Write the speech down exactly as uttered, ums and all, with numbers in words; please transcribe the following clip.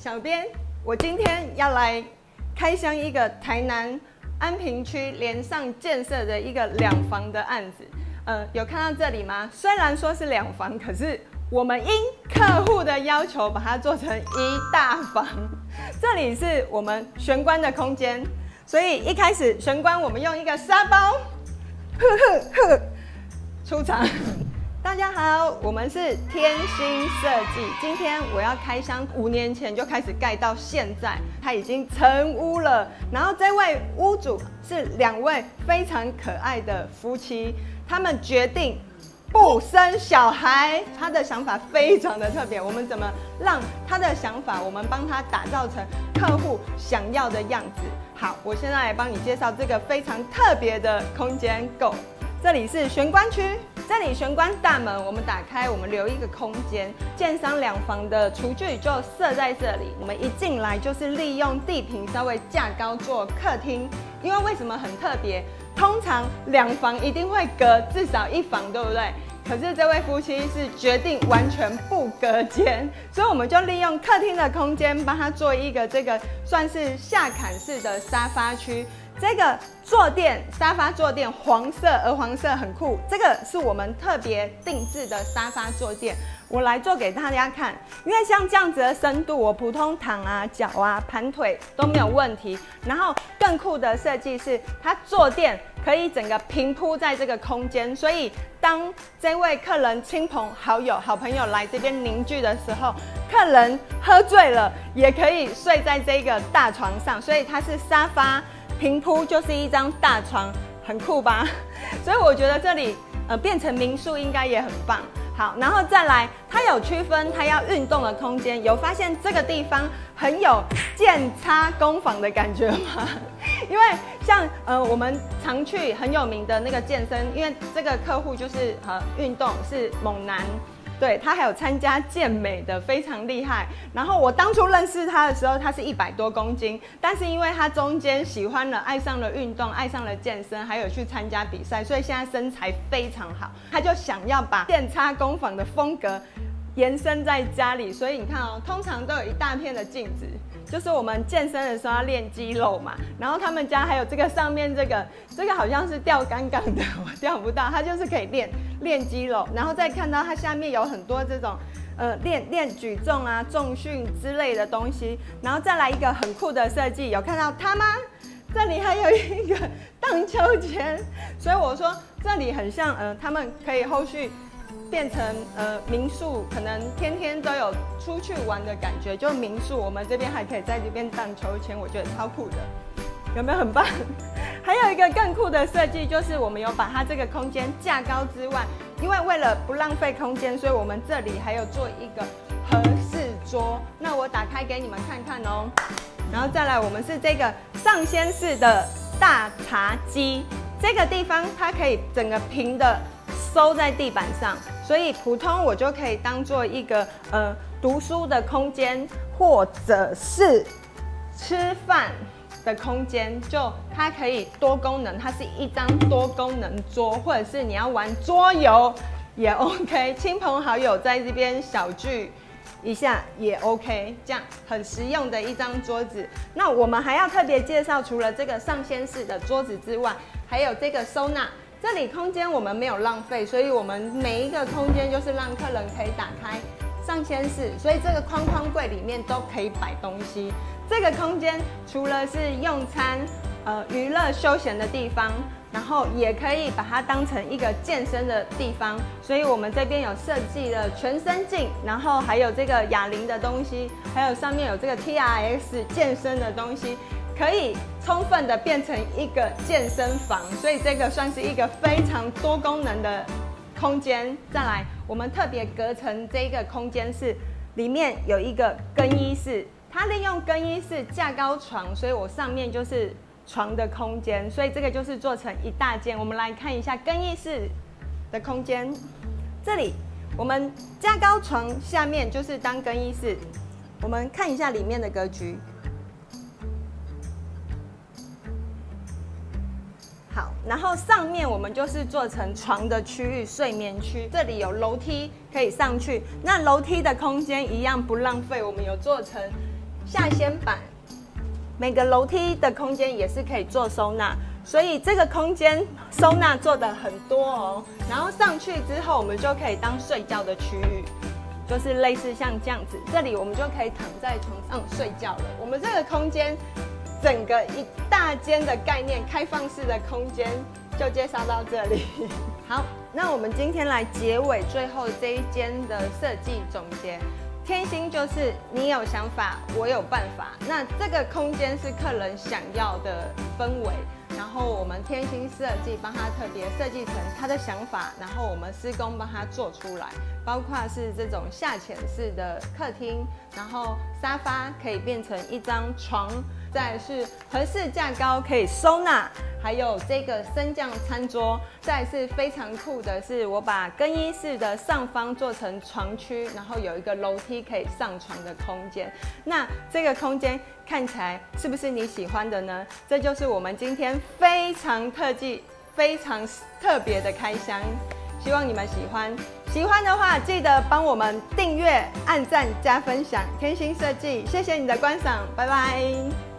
小编，我今天要来开箱一个台南安平区连上建设的一个两房的案子。呃，有看到这里吗？虽然说是两房，可是我们因客户的要求把它做成一大房。这里是我们玄关的空间，所以一开始玄关我们用一个沙包，呵呵呵，出场。大家好，我们是天星设计。今天我要开箱，五年前就开始盖到现在，它已经成屋了。然后这位屋主是两位非常可爱的夫妻，他们决定不生小孩。他的想法非常的特别，我们怎么让他的想法，我们帮他打造成客户想要的样子？好，我现在来帮你介绍这个非常特别的空间。Go， 这里是玄关区。这里玄关大门，我们打开，我们留一个空间。建商两房的厨具就设在这里。我们一进来就是利用地坪稍微架高做客厅，因为为什么很特别？通常两房一定会隔至少一房，对不对？可是这位夫妻是决定完全不隔间，所以我们就利用客厅的空间，帮他做一个这个算是下坎式的沙发区。这个坐垫沙发坐垫黄色，鹅黄色很酷。这个是我们特别定制的沙发坐垫，我来做给大家看。因为像这样子的深度，我普通躺啊、脚啊、盘腿都没有问题。然后更酷的设计是，它坐垫可以整个平铺在这个空间，所以当这位客人、亲朋好友、好朋友来这边凝聚的时候，客人喝醉了也可以睡在这个大床上，所以它是沙发。平铺就是一张大床，很酷吧？所以我觉得这里呃变成民宿应该也很棒。好，然后再来，它有区分它要运动的空间，有发现这个地方很有健差工坊的感觉吗？因为像呃我们常去很有名的那个健身，因为这个客户就是呃运动是猛男。对，他还有参加健美的，非常厉害。然后我当初认识他的时候，他是一百多公斤，但是因为他中间喜欢了、爱上了运动、爱上了健身，还有去参加比赛，所以现在身材非常好。他就想要把健差工坊的风格延伸在家里，所以你看哦，通常都有一大片的镜子，就是我们健身的时候要练肌肉嘛。然后他们家还有这个上面这个，这个好像是吊杆杆的，我吊不到，它就是可以练。练肌肉，然后再看到它下面有很多这种，呃，练练举重啊、重训之类的东西，然后再来一个很酷的设计，有看到它吗？这里还有一个荡秋千，所以我说这里很像，呃，他们可以后续变成呃民宿，可能天天都有出去玩的感觉，就民宿。我们这边还可以在这边荡秋千，我觉得超酷的。有没有很棒？还有一个更酷的设计，就是我们有把它这个空间架高之外，因为为了不浪费空间，所以我们这里还有做一个和式桌。那我打开给你们看看哦。然后再来，我们是这个上掀式的大茶几，这个地方它可以整个平的收在地板上，所以普通我就可以当做一个呃读书的空间，或者是吃饭的空间，就它可以多功能，它是一张多功能桌，或者是你要玩桌游也 OK， 亲朋好友在这边小聚一下也 OK， 这样很实用的一张桌子。那我们还要特别介绍，除了这个上掀式的桌子之外，还有这个收纳。这里空间我们没有浪费，所以我们每一个空间就是让客人可以打开上掀式，所以这个框框柜里面都可以摆东西。这个空间除了是用餐、呃娱乐休闲的地方，然后也可以把它当成一个健身的地方。所以我们这边有设计了全身镜，然后还有这个哑铃的东西，还有上面有这个 T R X 健身的东西，可以充分的变成一个健身房。所以这个算是一个非常多功能的空间。再来，我们特别隔成这个空间是里面有一个更衣室。它利用更衣室架高床，所以我上面就是床的空间，所以这个就是做成一大间。我们来看一下更衣室的空间，这里我们架高床，下面就是当更衣室。我们看一下里面的格局。好，然后上面我们就是做成床的区域、睡眠区，这里有楼梯可以上去。那楼梯的空间一样不浪费，我们有做成下掀板，每个楼梯的空间也是可以做收纳，所以这个空间收纳做的很多哦。然后上去之后，我们就可以当睡觉的区域，就是类似像这样子，这里我们就可以躺在床上睡觉了。我们这个空间，整个一大间的概念，开放式的空间就介绍到这里。好，那我们今天来结尾最后这一间的设计总结。天星就是你有想法，我有办法。那这个空间是客人想要的氛围，然后我们天星设计帮他特别设计成他的想法，然后我们施工帮他做出来，包括是这种下潜式的客厅，然后沙发可以变成一张床，再来是合适架高可以收纳，还有这个升降餐桌，再来是非常酷的是我把更衣室的上方做成床区，然后有一个楼梯可以上床的空间。那这个空间看起来是不是你喜欢的呢？这就是我们今天非常特技、非常特别的开箱，希望你们喜欢。喜欢的话，记得帮我们订阅、按赞、加分享。天星设计，谢谢你的观赏，拜拜。